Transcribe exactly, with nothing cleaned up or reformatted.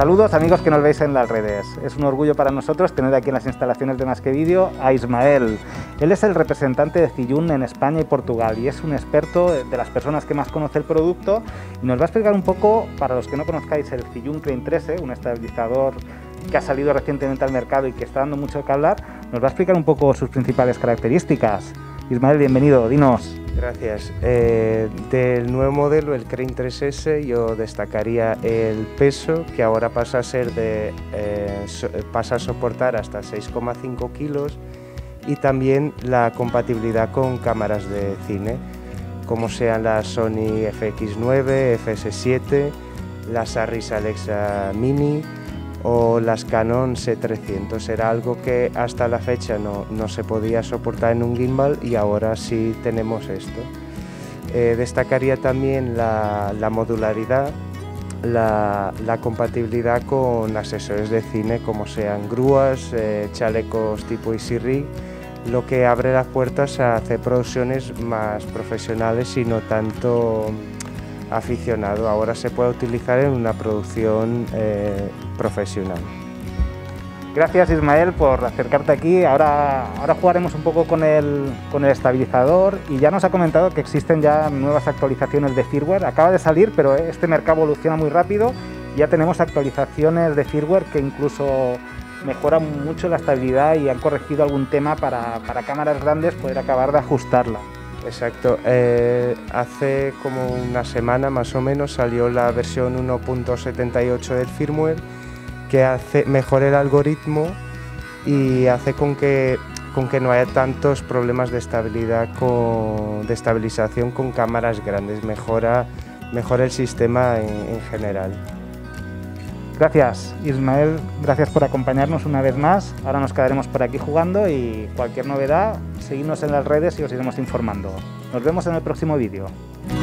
Saludos amigos que nos veis en las redes. Es un orgullo para nosotros tener aquí en las instalaciones de Más que Vídeo a Ismael. Él es el representante de Zhiyun en España y Portugal y es un experto de las personas que más conoce el producto y nos va a explicar un poco, para los que no conozcáis, el Zhiyun Crane trece, un estabilizador que ha salido recientemente al mercado y que está dando mucho que hablar. Nos va a explicar un poco sus principales características. Ismael, bienvenido, dinos. Gracias. Eh, del nuevo modelo, el Crane tres ese, yo destacaría el peso, que ahora pasa a ser de eh, so, pasa a soportar hasta seis coma cinco kilos, y también la compatibilidad con cámaras de cine, como sean las Sony F X nueve, F S siete, las Arris Alexa Mini o las Canon C trescientos. Era algo que hasta la fecha no, no se podía soportar en un gimbal y ahora sí tenemos esto. Eh, destacaría también la, la modularidad, la, la compatibilidad con accesorios de cine como sean grúas, eh, chalecos tipo Easy Rig, lo que abre las puertas a hacer producciones más profesionales y no tanto aficionado. Ahora se puede utilizar en una producción eh, profesional. Gracias Ismael por acercarte aquí. Ahora, ahora jugaremos un poco con el, con el estabilizador y ya nos ha comentado que existen ya nuevas actualizaciones de firmware. Acaba de salir, pero este mercado evoluciona muy rápido. Ya tenemos actualizaciones de firmware que incluso mejoran mucho la estabilidad y han corregido algún tema para, para cámaras grandes poder acabar de ajustarla. Exacto, eh, hace como una semana más o menos salió la versión uno punto setenta y ocho del firmware que hace mejora el algoritmo y hace con que, con que no haya tantos problemas de estabilidad, con, de estabilización con cámaras grandes, mejora, mejora el sistema en, en general. Gracias Ismael, gracias por acompañarnos una vez más. Ahora nos quedaremos por aquí jugando y cualquier novedad, seguidnos en las redes y os iremos informando. Nos vemos en el próximo vídeo.